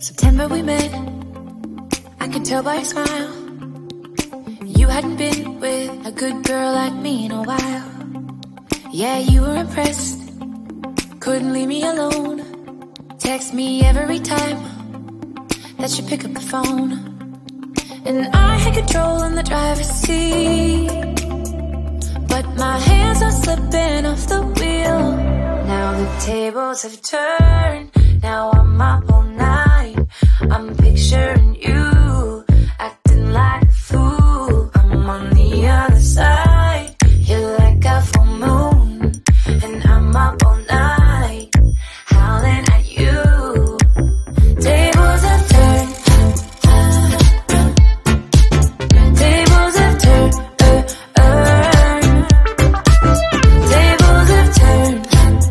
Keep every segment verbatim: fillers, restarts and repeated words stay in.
September we met, I could tell by your smile. You hadn't been with a good girl like me in a while. Yeah, you were impressed, couldn't leave me alone. Text me every time that you pick up the phone. And I had control in the driver's seat, but my hands are slipping off the wheel. Now the tables have turned, now I'm up all night. I'm picturing you, acting like a fool. I'm on the other side, you're like a full moon, and I'm up all night, howling at you. Tables have turned, tables have turned, uh, uh. Tables have turned,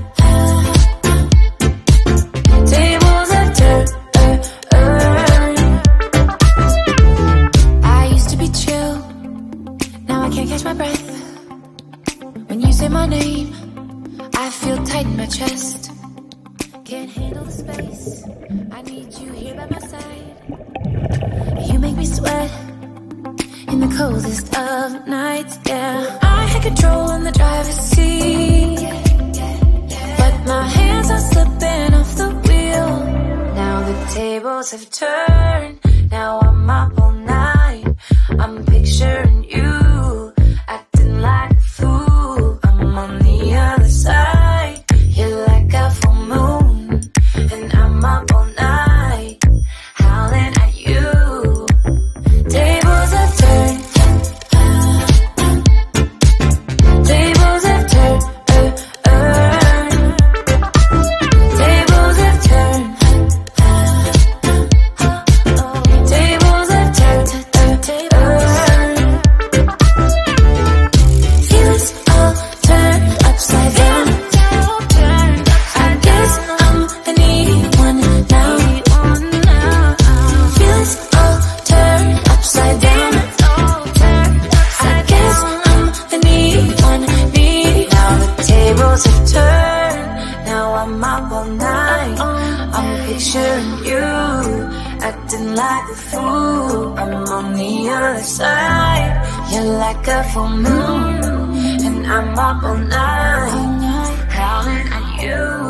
tables have turned, uh, uh. I used to be chill, now I can't catch my breath. When you say my name, I feel tight in my chest. Can't handle the space, I need you here by my side. You make me sweat in the coldest of nights, yeah. I had control in the driver's seat, but my hands are slipping off the wheel. Now the tables have turned, now I'm up all night. I'm picturing you, acting like a fool. I'm on the other side, you're like a full moon, and I'm up all night, howling at you. Tables have turned, tables have turned, uh, uh. Tables have turned, tables have turned, uh, uh. Feelings all turned upside down. I guess I'm the needy one now. Feelings all turned upside down. I guess I'm the needy one, needy. Now the tables have turned, now I'm up all night. I'm picturing you, acting like a fool. I'm on the other side, you're like a full moon, and I'm up all night, howling at you.